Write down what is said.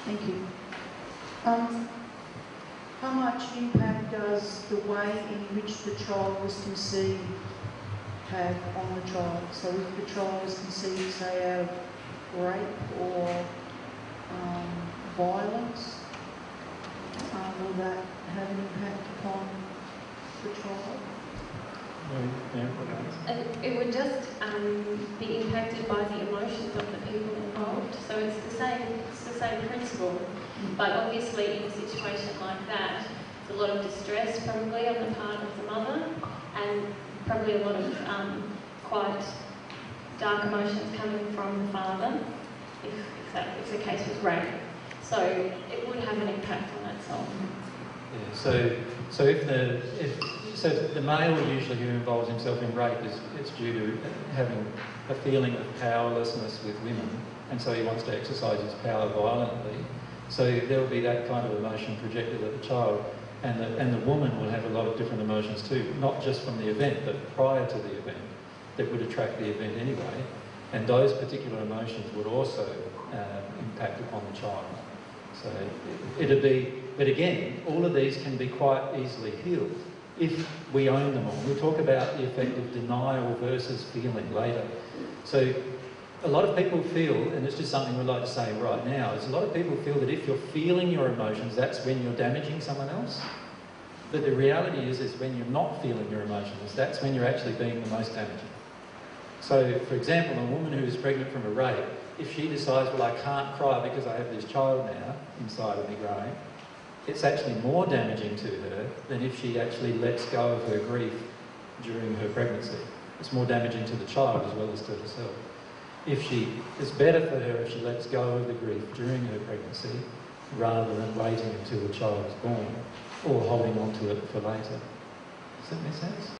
Thank you. How much impact does the way in which the child was conceived have on the child? So if the child was conceived, say, out of rape or violence, will that have an impact upon the child? It would just be impacted by the emotions of the people involved. So it's the same principle. But obviously in a situation like that, there's a lot of distress probably on the part of the mother, and probably a lot of quite dark emotions coming from the father, if the case was rape. So it would have an impact on that soul. Yeah, so the male usually who involves himself in rape is due to having a feeling of powerlessness with women, and so he wants to exercise his power violently. So there will be that kind of emotion projected at the child, and the woman will have a lot of different emotions too, not just from the event, but prior to the event, that would attract the event anyway, and those particular emotions would also impact upon the child. So it'd be, but again, all of these can be quite easily healed if we own them all. We'll talk about the effect of denial versus feeling later. So a lot of people feel, and it's just something we'd like to say right now, is a lot of people feel that if you're feeling your emotions, that's when you're damaging someone else. But the reality is when you're not feeling your emotions, that's when you're actually being the most damaging. So, for example, a woman who is pregnant from a rape, if she decides, well, I can't cry because I have this child now inside of me growing, it's actually more damaging to her than if she actually lets go of her grief during her pregnancy. It's more damaging to the child as well as to herself. It's better for her if she lets go of the grief during her pregnancy rather than waiting until the child is born or holding on to it for later. Does that make sense?